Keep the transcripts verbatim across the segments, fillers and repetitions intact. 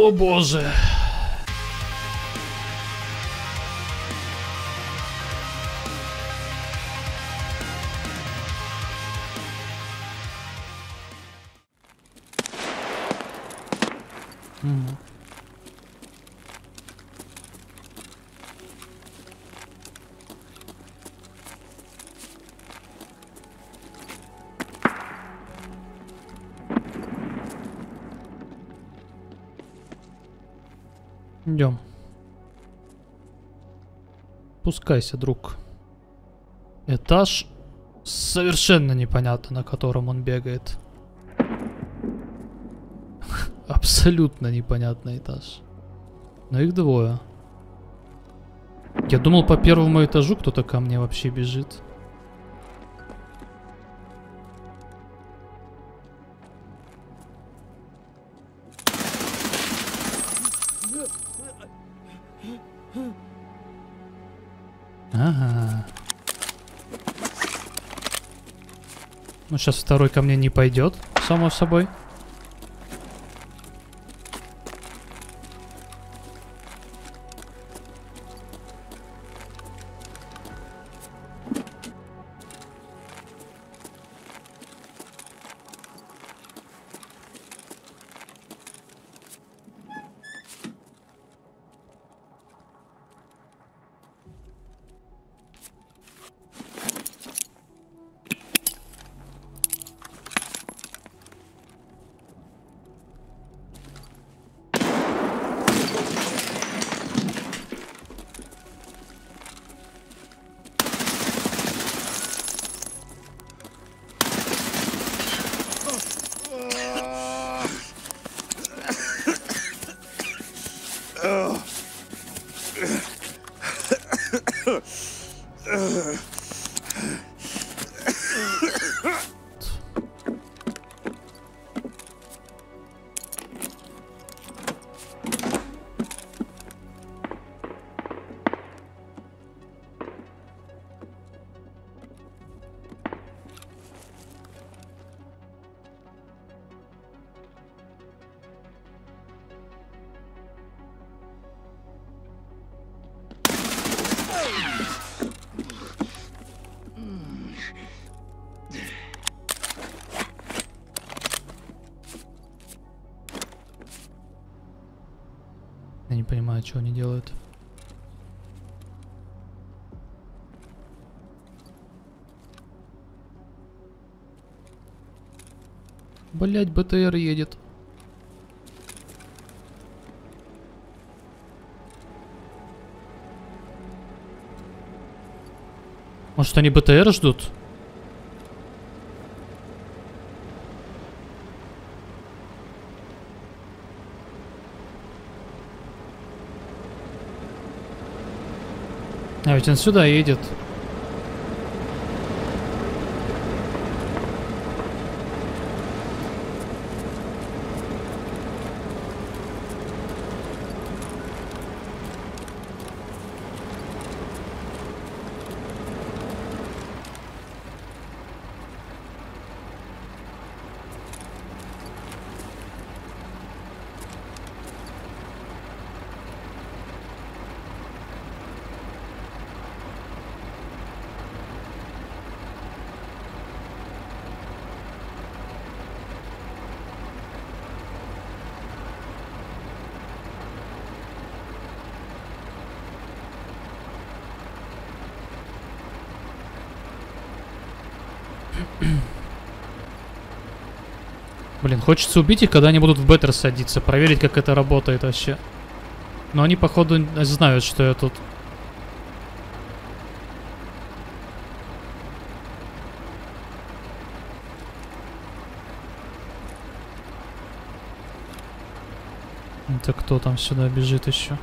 О боже. Угу. Идем. Пускайся, друг. Этаж совершенно непонятно, на котором он бегает. Абсолютно непонятный этаж. Но их двое. Я думал, по первому этажу кто-то ко мне вообще бежит. Ага. Ну, сейчас второй ко мне не пойдет, само собой. Я не понимаю, что они делают. Блять, БТР едет. Может, они БТР ждут? А ведь он сюда едет. Блин, хочется убить их, когда они будут в беттер садиться, проверить, как это работает вообще. Но они, походу, знают, что я тут. Это кто там сюда бежит еще?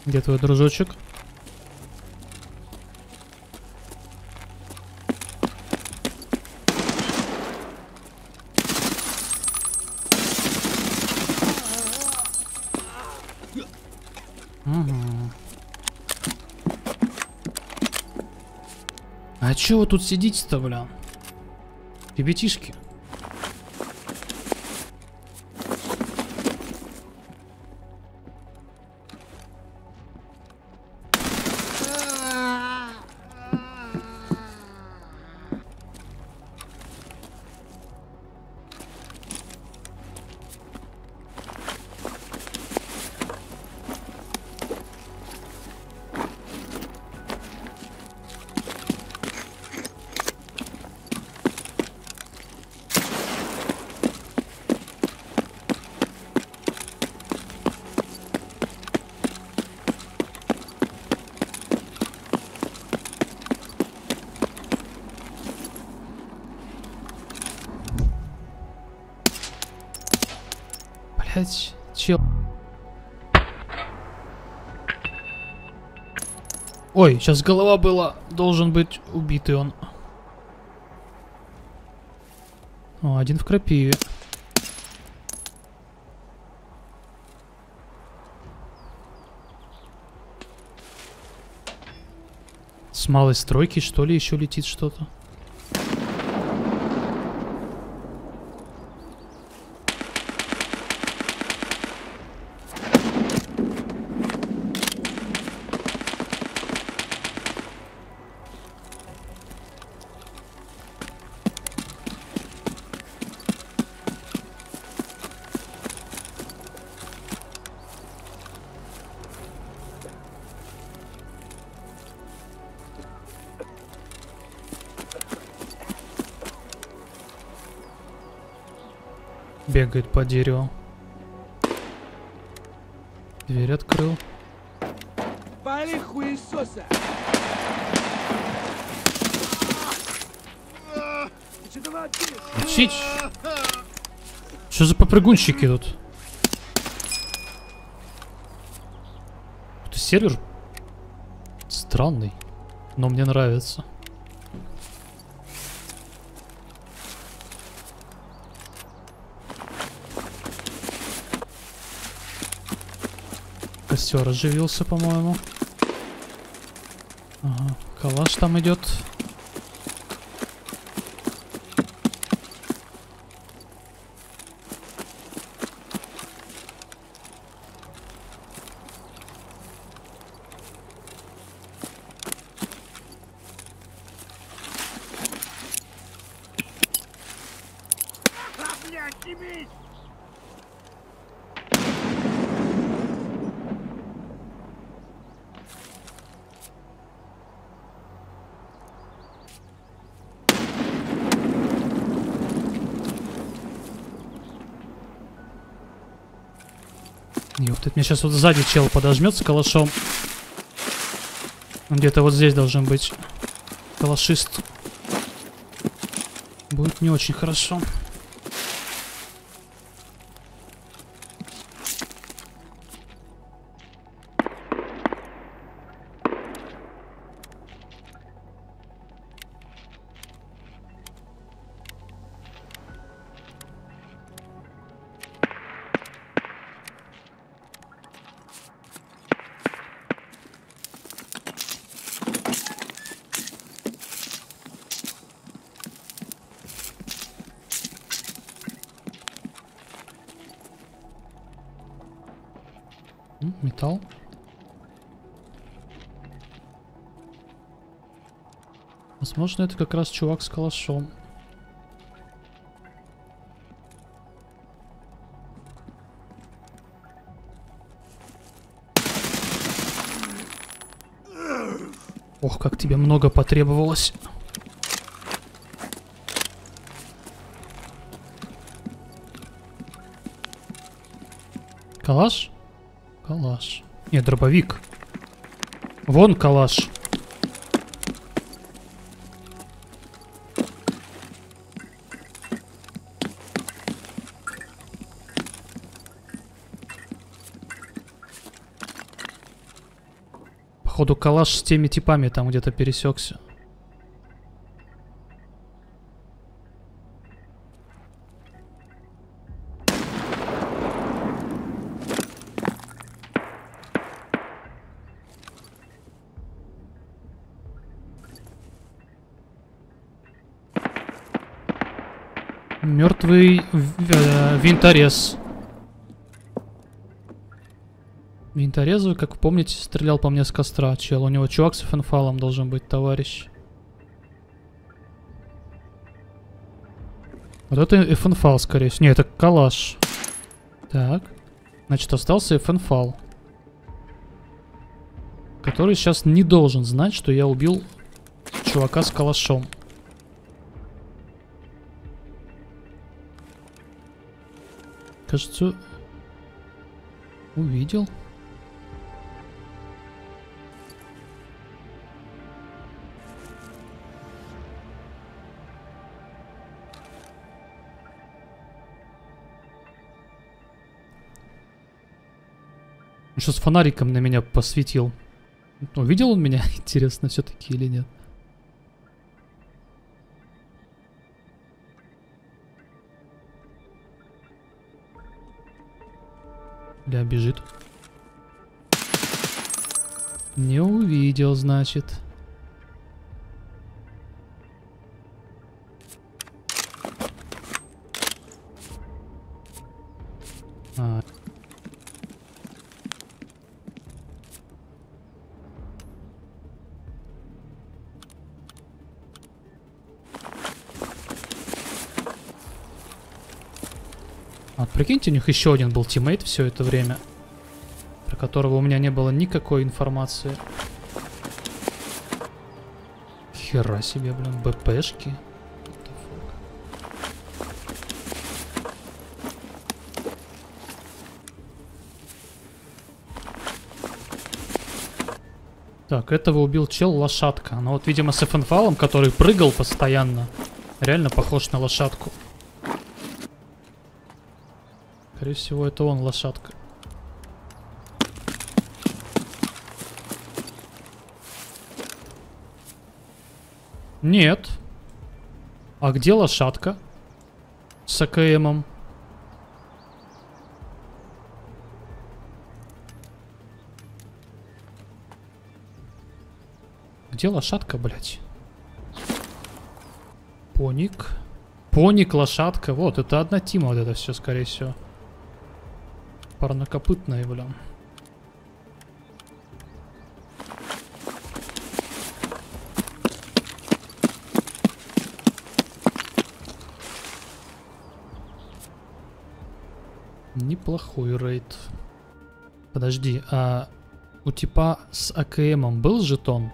Где твой дружочек? Угу. А чё вы тут сидите-то, бля? Ребятишки. Блять, чел. Ой, сейчас голова была. Должен быть убитый он. О, один в крапиве. С малой стройки, что ли, еще летит что-то? Бегает по дереву. Дверь открыл. Учить? Что за попрыгунщики тут? Это сервер странный, но мне нравится. Костер оживился, по-моему. Ага, калаш там идет. Ёптать, мне сейчас вот сзади чел подожмет с калашом. Где-то вот здесь должен быть калашист. Будет не очень хорошо. Металл. Возможно, это как раз чувак с калашом. Ох, как тебе много потребовалось. Калаш? Калаш. Нет, дробовик. Вон калаш. Походу калаш с теми типами там где-то пересекся. Мертвый винторез. Винторезу, как вы помните, стрелял по мне с костра. Чел, у него чувак с фенфалом должен быть, товарищ. Вот это фенфал, скорее всего. Не, это калаш. Так. Значит, остался фенфал. Который сейчас не должен знать, что я убил чувака с калашом. Кажется, увидел. Что с фонариком на меня посветил. Увидел он меня, интересно, все-таки или нет? Бля, бежит. Не увидел, значит. А. А, прикиньте, у них еще один был тиммейт все это время, про которого у меня не было никакой информации. Хера себе, блин, БПшки. Так, этого убил чел лошадка. Но вот, видимо, с эфенфалом, который прыгал постоянно, реально похож на лошадку. Скорее всего, это он, лошадка. Нет. А где лошадка? С АКМом. Где лошадка, блядь? Поник. Поник, лошадка. Вот, это одна тима, вот это все, скорее всего. Парнокопытная, блин. Неплохой рейд. Подожди, а у типа с АКМом был жетон?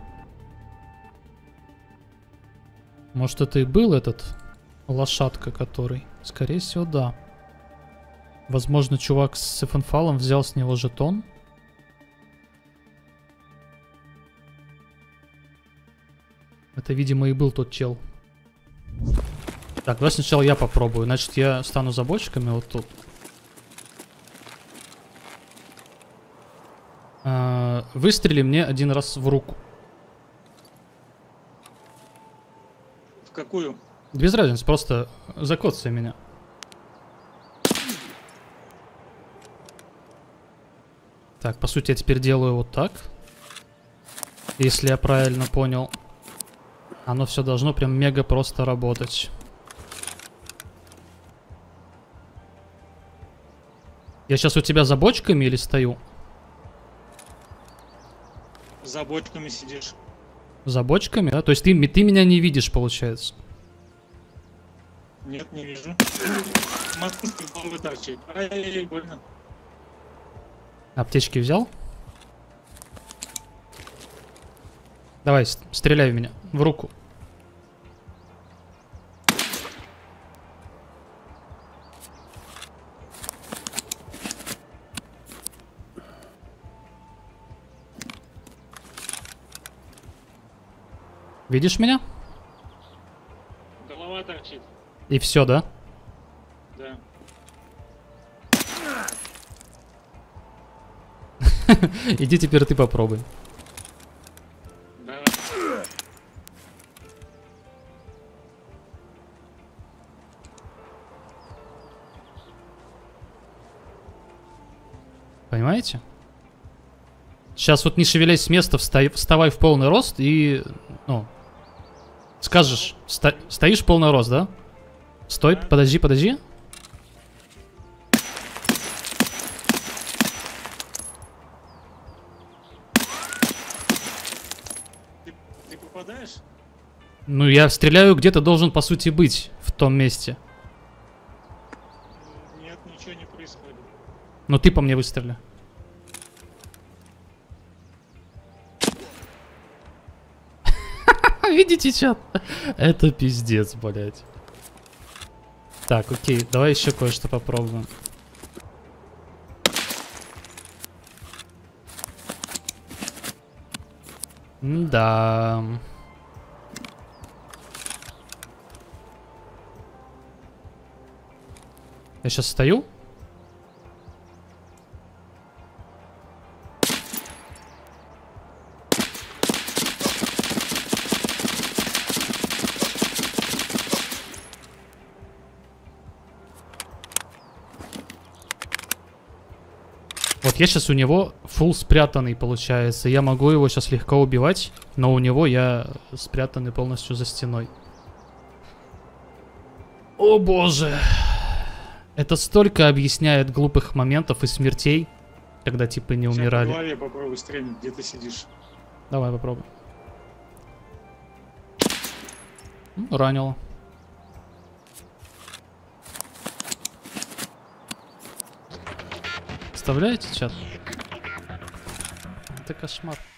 Может, это и был этот лошадка, который? Скорее всего, да. Возможно, чувак с эфенфалом взял с него жетон. Это, видимо, и был тот чел. Так, давай сначала я попробую. Значит, я стану за бочками вот тут. А, выстрели мне один раз в руку. В какую? Без разницы, просто закоцай меня. Так, по сути, я теперь делаю вот так. Если я правильно понял. Оно все должно прям мега просто работать. Я сейчас у тебя за бочками или стою? За бочками сидишь. За бочками, да? То есть ты, ты меня не видишь, получается? Нет, не вижу. Мотузки в голову торчит. Ай-яй-яй, больно. Аптечки взял? Давай, стреляй в меня. В руку. Видишь меня? Голова торчит. И все, да? Да. Иди теперь ты попробуй. понимаете? Сейчас вот не шевелясь с места, вставай, вставай в полный рост и, ну, скажешь, сто, стоишь в полный рост, да? Стой, Да. подожди, подожди. Ты, ты попадаешь? Ну, я стреляю, где-то должен, по сути, быть в том месте. Нет, ничего не происходит. Но ты по мне выстрели. Видите, чат? Это пиздец, блядь. Так, окей, давай еще кое-что попробуем. Да. Я сейчас стою. Вот я сейчас у него фул спрятанный получается. Я могу его сейчас легко убивать, но у него я спрятанный полностью за стеной. О боже. Это столько объясняет глупых моментов и смертей, когда типа не Сейчас умирали. по голове попробуй стрельнуть, где ты сидишь. Давай попробуй. Ну, ранило. Представляете, чат? Это кошмар.